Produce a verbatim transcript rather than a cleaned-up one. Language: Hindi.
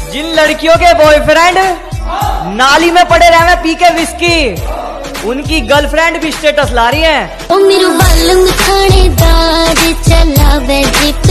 जिन लड़कियों के बॉयफ्रेंड नाली में पड़े रहे पी के विस्की, उनकी गर्लफ्रेंड भी स्टेटस ला रही है।